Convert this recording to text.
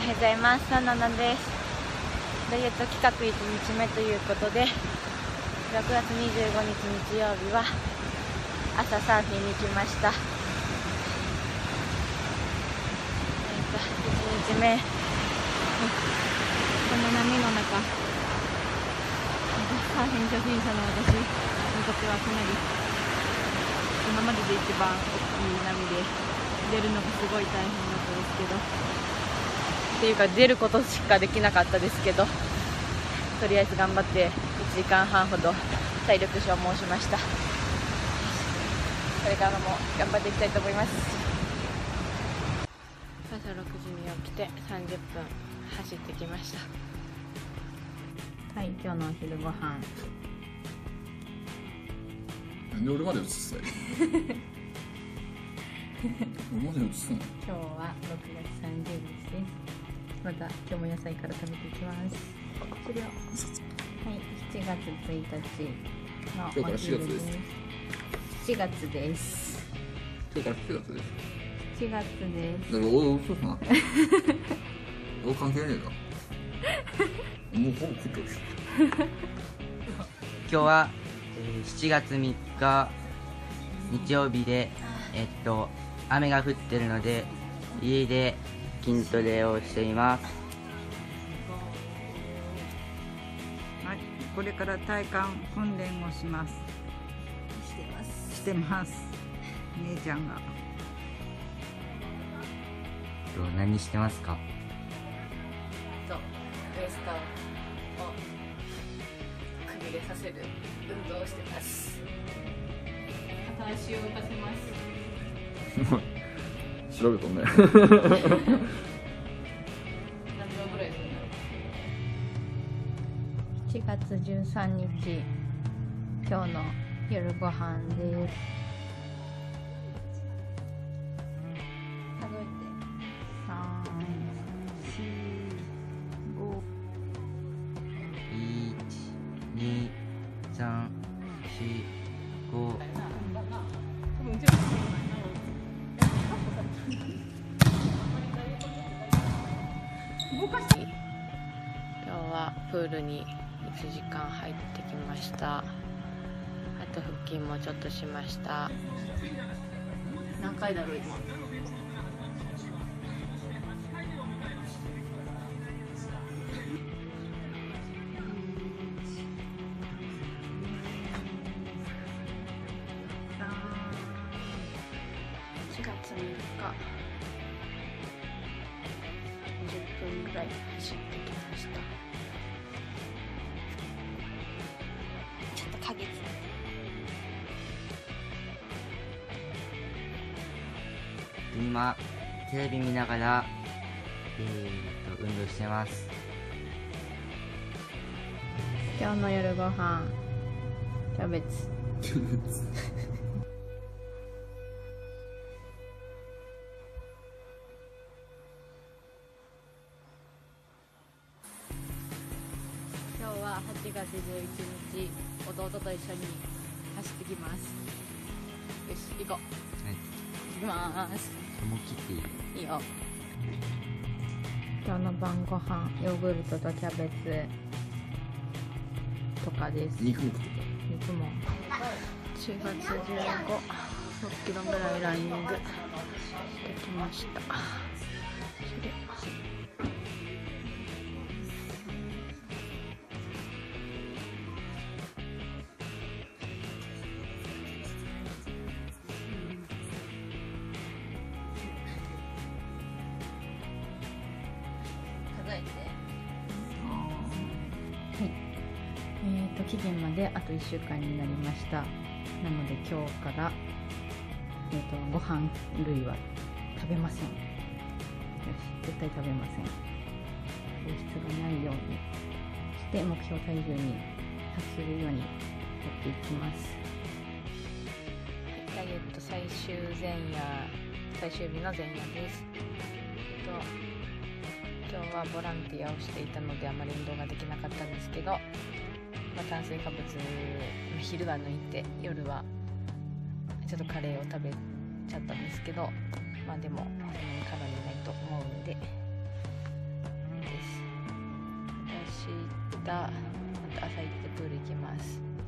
ようございます。サナナです。ダイエット企画1日目ということで、6月25日日曜日は朝サーフィンに来ました。1日目、この波の中、サーフィン初心者の私にとってはかなり今までで一番大きい波で、出るのがすごい大変だったですけど、っていうか出ることしかできなかったですけど、とりあえず頑張って1時間半ほど体力消耗しました。これからも頑張っていきたいと思います。朝6時に起きて30分走ってきました。はい、今日のお昼ご飯。 なんで俺まで映すたい俺まで映すの？ 今日は6月30日です。また今日も野菜から食べていきます。終了。はい、7月1日のお昼です。7月です。 今日から7月です。 7月です。 だから俺嘘な俺関係ねえかもうほぼ食ってるし今日は、7月3日日曜日で、雨が降ってるので家で筋トレをしています。 はい、これから体幹訓練をします。してます。姉ちゃんが。 何してますか？ ウエストをくびれさせる運動をしてます。片足を動かせます。 調べとんね何秒ぐらいするんだろう。7月13日、今日の夜ご飯です。数えて。 3、4、5。 1、2、3、4、5。 今日はプールに1時間入ってきました。あと腹筋もちょっとしました。何回だろう今。4月3日20分ぐらい走ってきました。ちょっと影つ今テレビ見ながら、運動してます。 今日の夜ご飯、キャベツ。今日は8月11日、弟と一緒に走ってきます。よし、行こう。 はい、 行きまーす。 思い切っていい？ いいよ。今日の晩ご飯、ヨーグルトとキャベツとかです。 肉も食って肉も4月15、6キロぐらいランニングしてきました。数えて。期限まであと1週間になりました。なので今日から、ご飯類は食べません。よし、絶対食べません。糖質がないようにして目標体重に達するようにやっていきます。ダイエット最終日の前夜です。今日はボランティアをしていたのであまり運動ができなかったんですけど、炭水化物、昼は抜いて夜はちょっとカレーを食べちゃったんですけど、でもそんなにカロリーないと思うのでた朝行ってプール行きます。